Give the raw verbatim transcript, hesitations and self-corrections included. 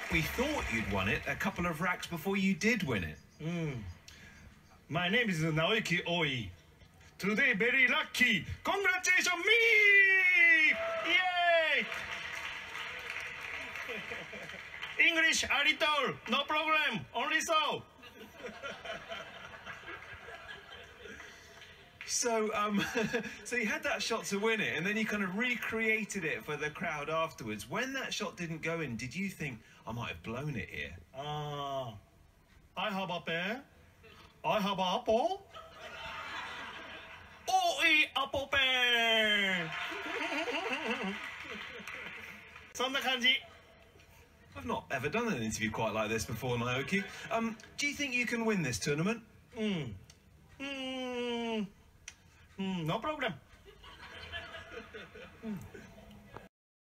We thought you'd won it a couple of racks before you did win it. Mm. My name is Naoyuki Oi. Today very lucky. Congratulations me! Yay! English a little, no problem. Only so. So, um, so you had that shot to win it, and then you kind of recreated it for the crowd afterwards. When that shot didn't go in, did you think, I might have blown it here? Ah, uh, I have a pen. I have an apple. Oi, apple pen. そんな感じ。 I've not ever done an interview quite like this before, Naoki. Um, do you think you can win this tournament? Mm. Mm. Mm, no problem. Mm.